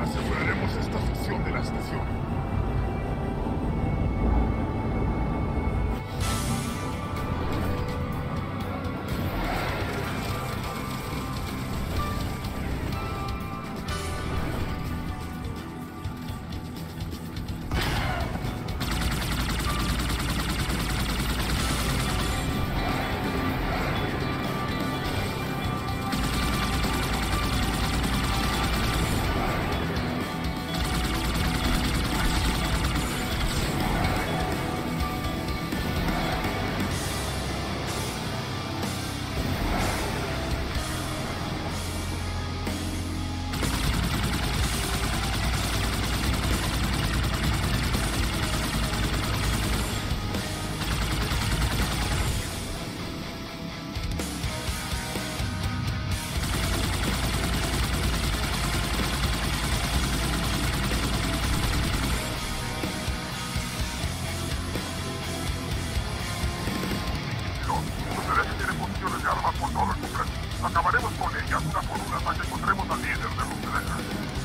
Aseguraremos esta sección de la estación. Acabaremos con ellas una por una hasta que encontremos al líder de los Telejas.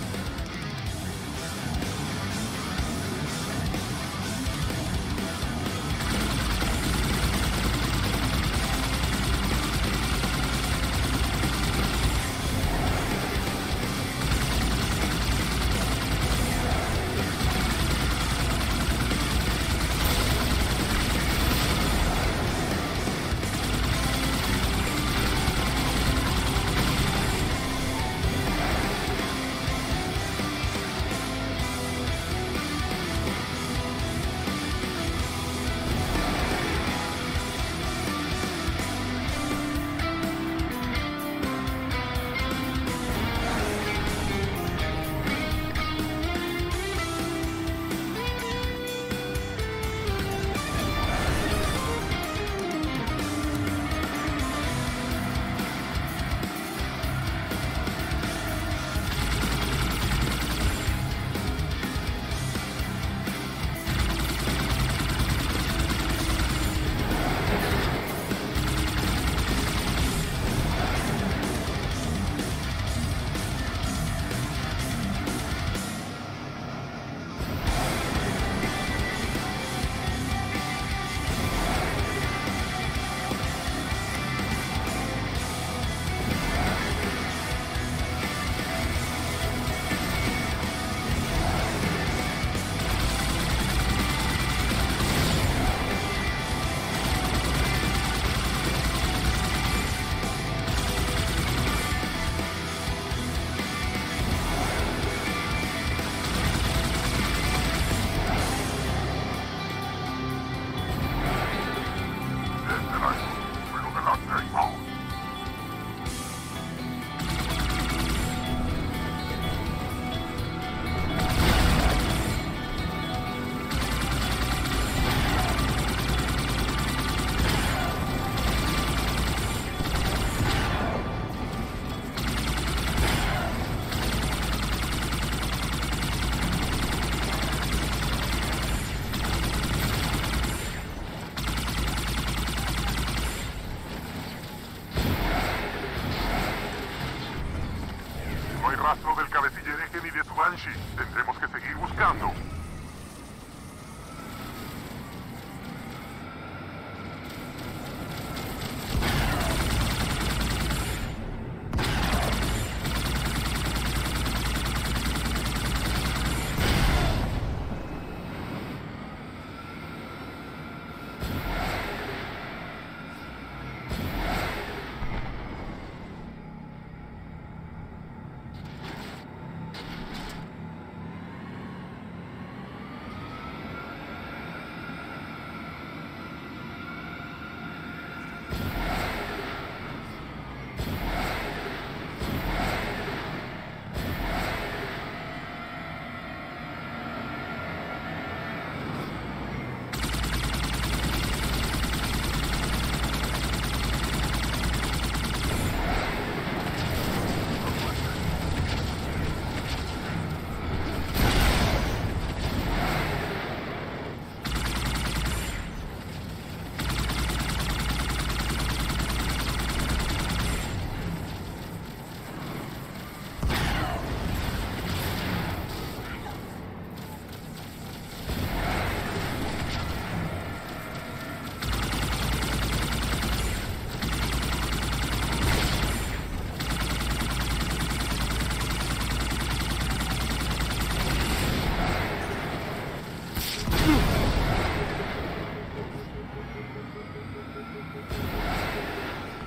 No hay rastro del cabecilla hereje ni de su Banshee. Tendremos que seguir buscando.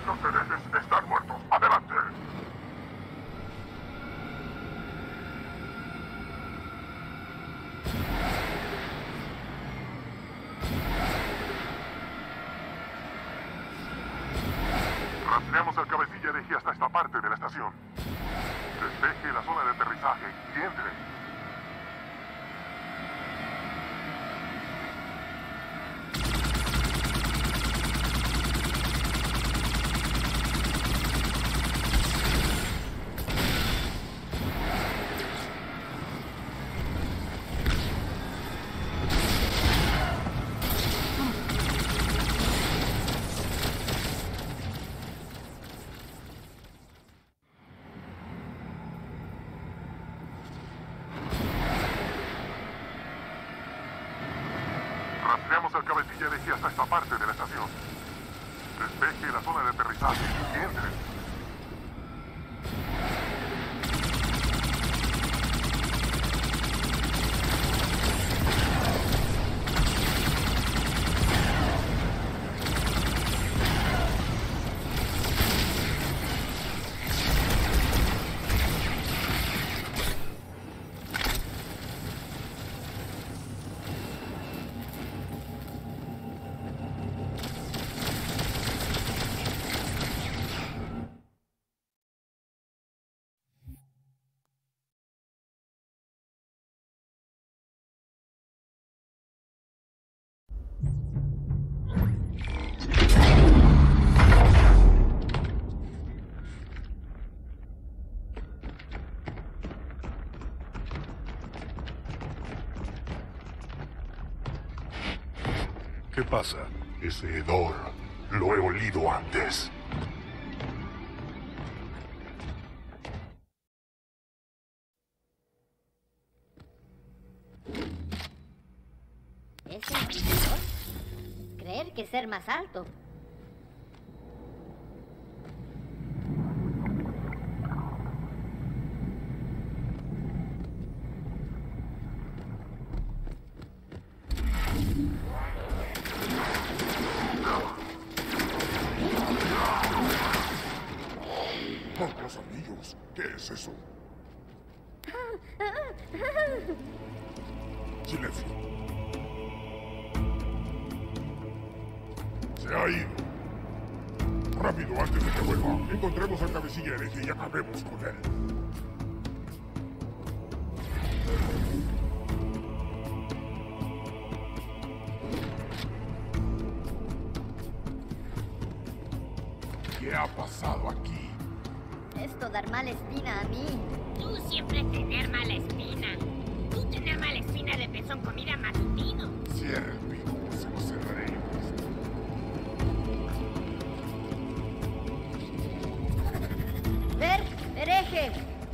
Los herejes están muertos. ¡Adelante! Rastreamos al cabecilla hereje hasta esta parte de la estación. Despeje la zona de aterrizaje y entre. Rastreamos al cabecilla hereje hasta esta parte de la estación. Despeje la zona de aterrizaje y entre. ¿Qué pasa? Ese hedor lo he olido antes. ¿Es el inquisidor? Creer que ser más alto. ¡Oh, los anillos! ¿Qué es eso? Silencio. Se ha ido. Rápido, antes de que vuelva. Encontremos al cabecilla hereje y acabemos con él. ¿Qué ha pasado aquí? Esto dar mala espina a mí. Tú siempre tener mala espina. Tú tener mala espina de pezón comida matutino. Cierra el pico, se lo cerraré. ¡Ver, hereje!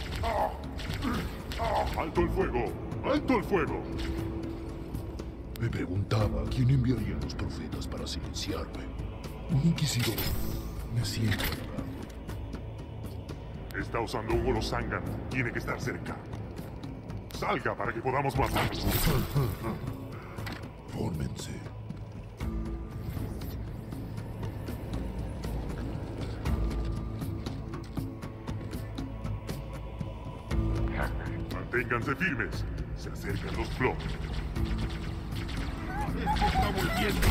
¡Alto el fuego! ¡Alto el fuego! Me preguntaba quién enviaría a los profetas para silenciarme. Un inquisidor. Me siento halagado. Está usando un Holosangan. Tiene que estar cerca. Salga para que podamos matarlo. Fórmense. Manténganse firmes. Se acercan los Flock. ¡Está volviendo!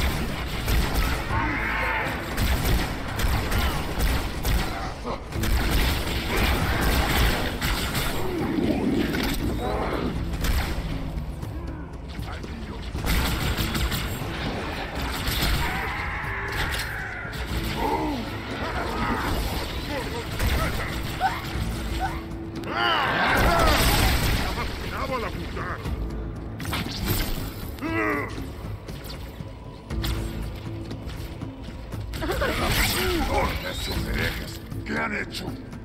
¡Cuidado al apuntar! ¡Oh, esos herejes! ¿Qué han hecho?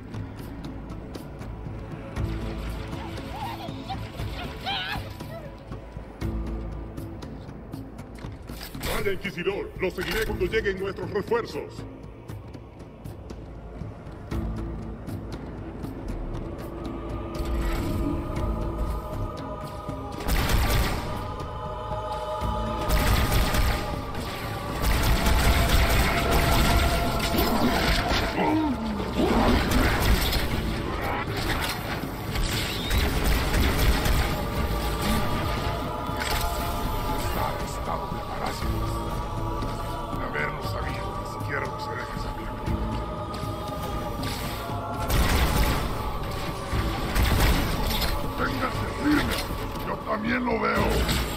Vaya, Inquisidor. Lo seguiré cuando lleguen nuestros refuerzos. Está atestado de parásitos. De haberlo sabido, ni siquiera nos dejes hablar. Ténganse firmes. Yo también lo veo.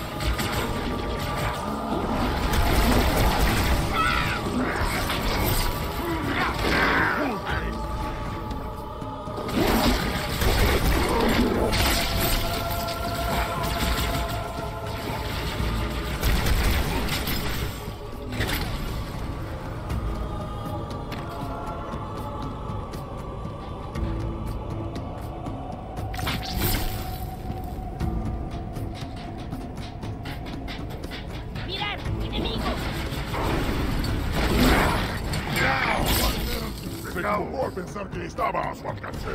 ¡Mirad! ¡Enemigos! Pecado por pensar que estaba a su alcance.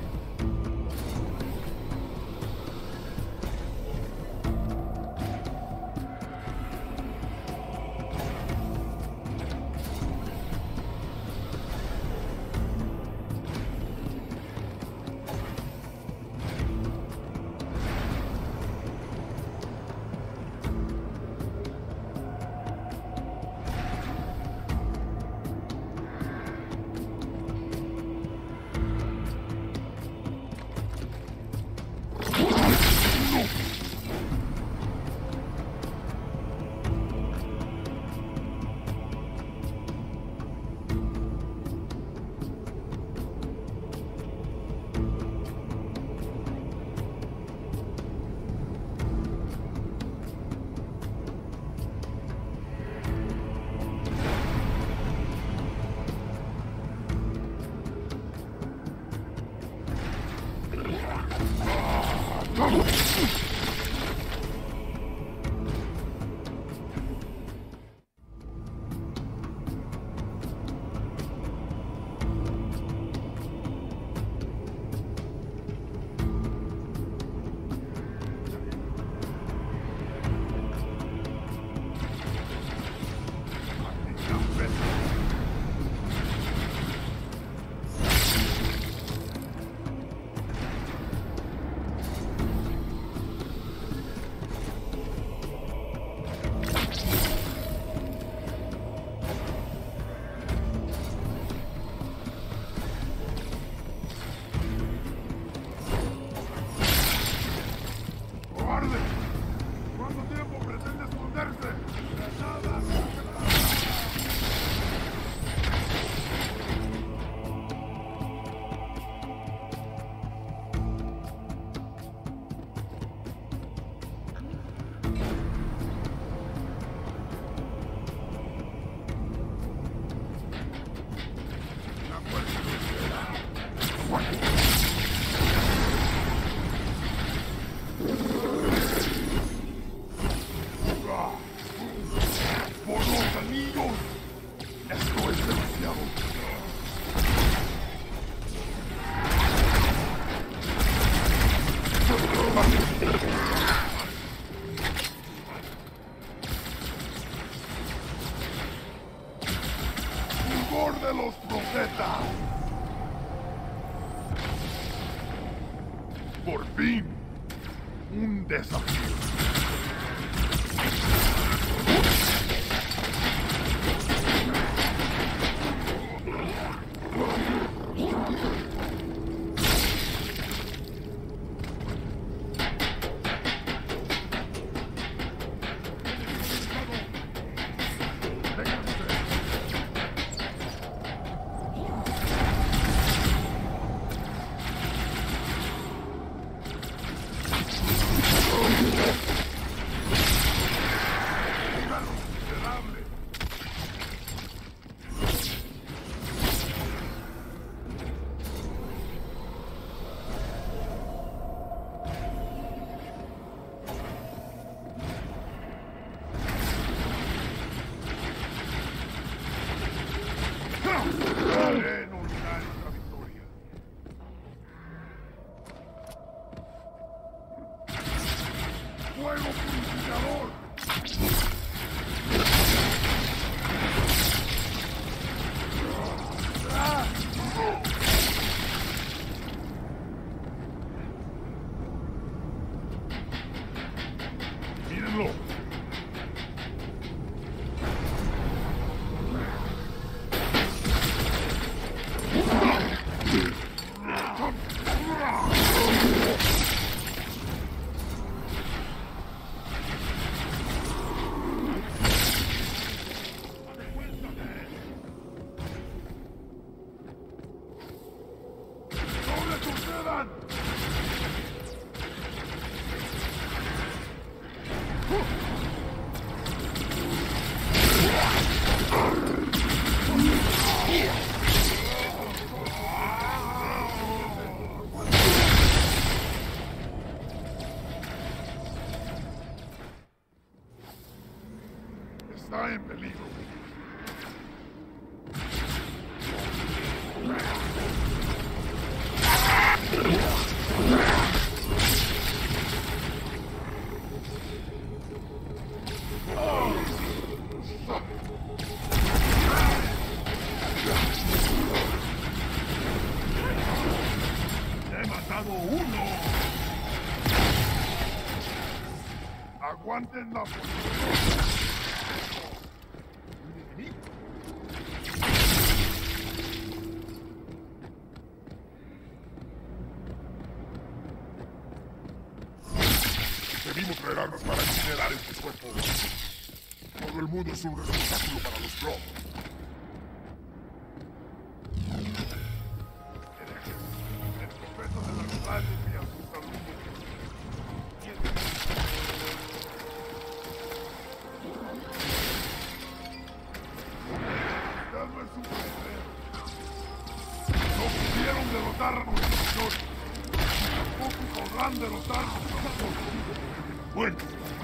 ¡Fulgor de los profetas! Por fin, un desafío. Está en peligro. He matado uno. Aguanten la posición. Debimos traer armas para incinerar estos cuerpos. Todo el mundo es un receptáculo para los Flood. El profeta de la verdad envía sus saludos. Ya no es un poder. No pudieron derrotar a nuestro Señor. Tampoco podrán derrotarnos a nosotros. Bueno.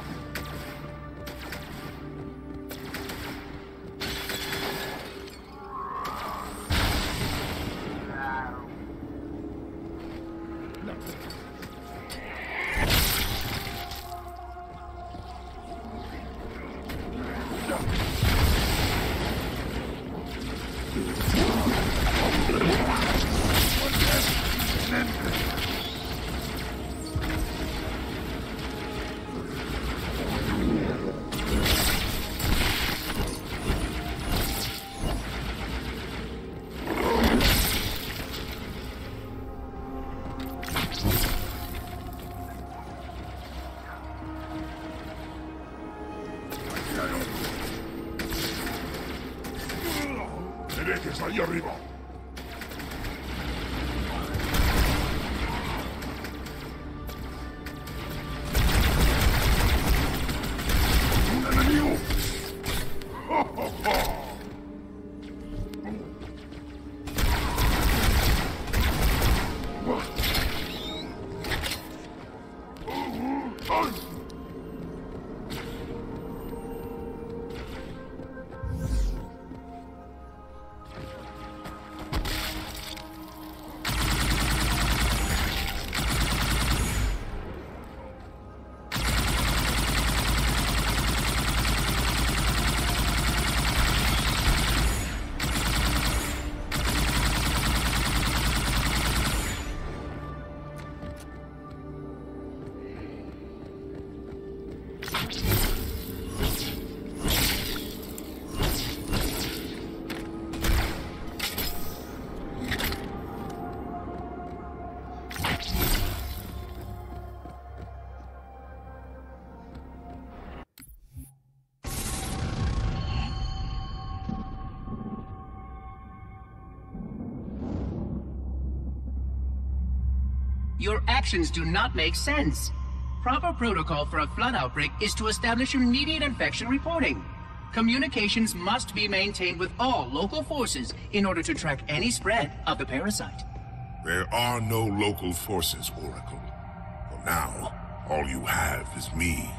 Herejes ahí arriba. ¡Un enemigo! Your actions do not make sense. Proper protocol for a flood outbreak is to establish immediate infection reporting. Communications must be maintained with all local forces in order to track any spread of the parasite. There are no local forces, Oracle. For now, all you have is me.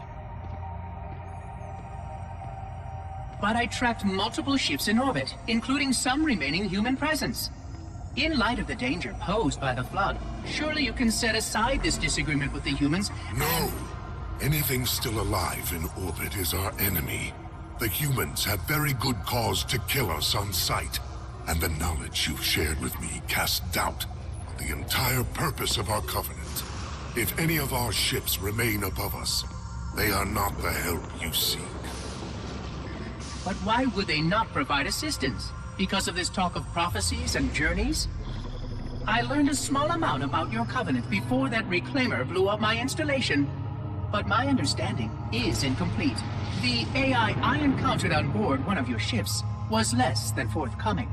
But I tracked multiple ships in orbit, including some remaining human presence. In light of the danger posed by the flood, surely you can set aside this disagreement with the humans. No! Anything still alive in orbit is our enemy. The humans have very good cause to kill us on sight. And the knowledge you've shared with me casts doubt on the entire purpose of our covenant. If any of our ships remain above us, they are not the help you seek. But why would they not provide assistance? Because of this talk of prophecies and journeys? I learned a small amount about your covenant before that reclaimer blew up my installation. But my understanding is incomplete. The AI I encountered on board one of your ships was less than forthcoming.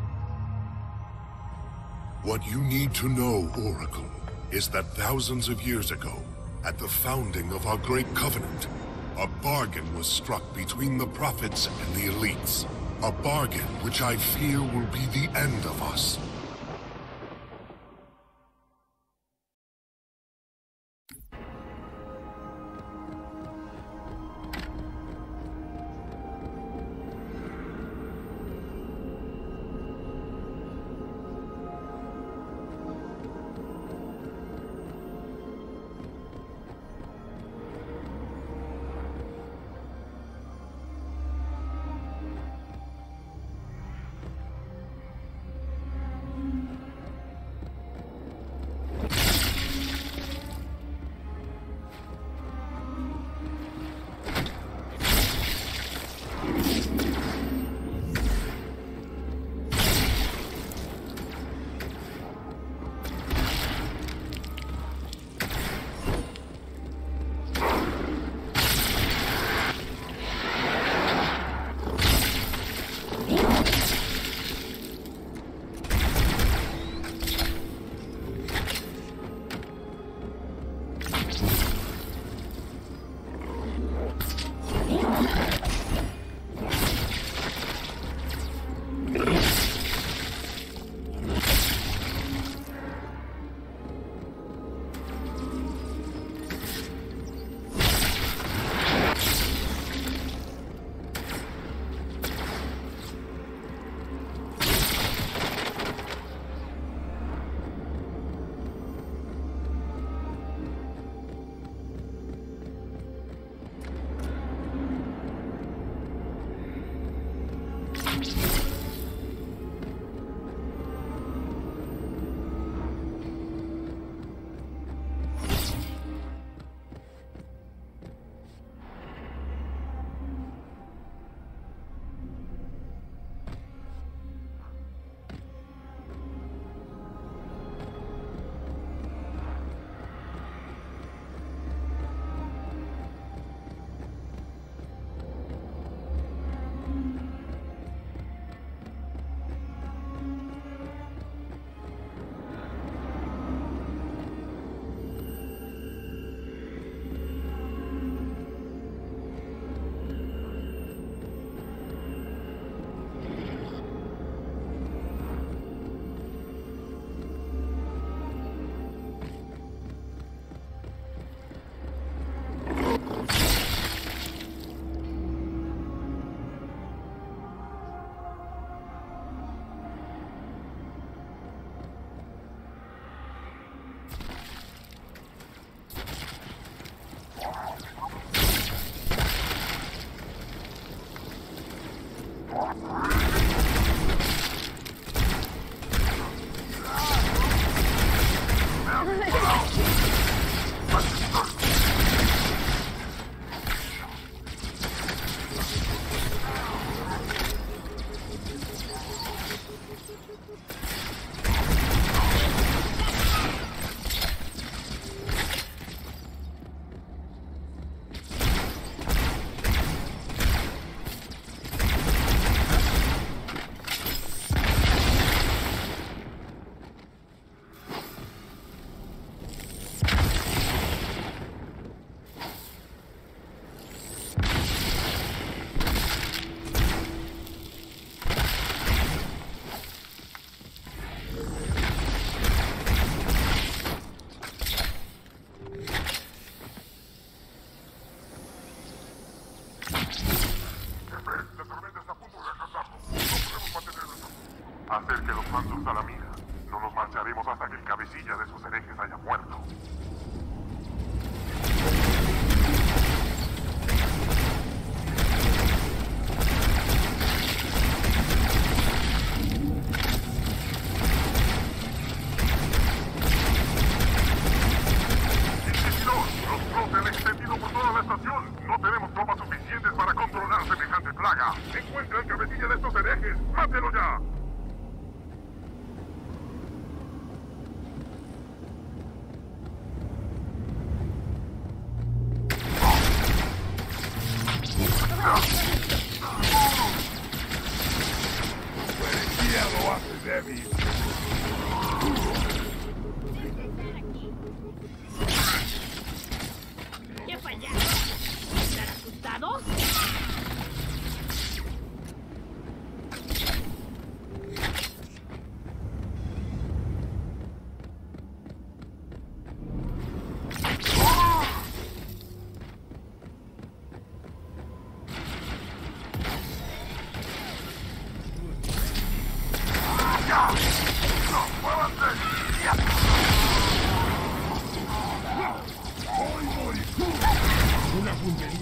What you need to know, Oracle, is that thousands of years ago, at the founding of our great covenant, a bargain was struck between the prophets and the elites. A bargain which I fear will be the end of us.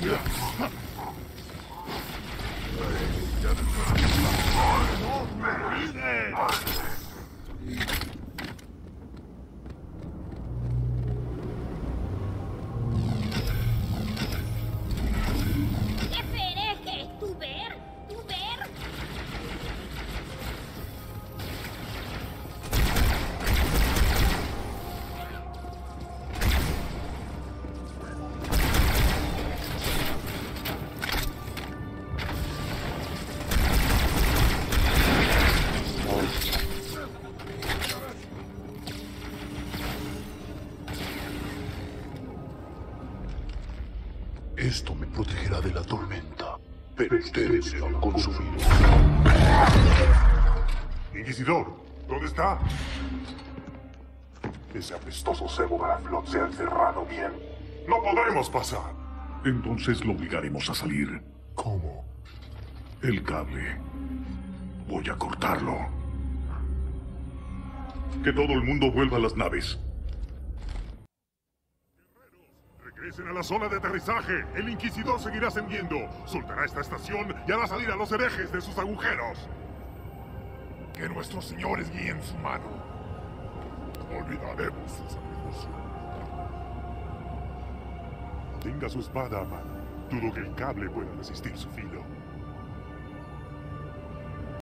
Esto me protegerá de la tormenta, pero ustedes lo han consumido. Inquisidor, ¿dónde está? Ese apestoso cebo Baraflot se ha encerrado bien. ¡No podremos pasar! Entonces lo obligaremos a salir. ¿Cómo? El cable. Voy a cortarlo. Que todo el mundo vuelva a las naves. Regresen a la zona de aterrizaje. El Inquisidor seguirá ascendiendo. Soltará esta estación y hará salir a los herejes de sus agujeros. Que nuestros señores guíen su mano. Olvidaremos su sacrificio. Tenga su espada a mano. Dudo que el cable pueda resistir su filo.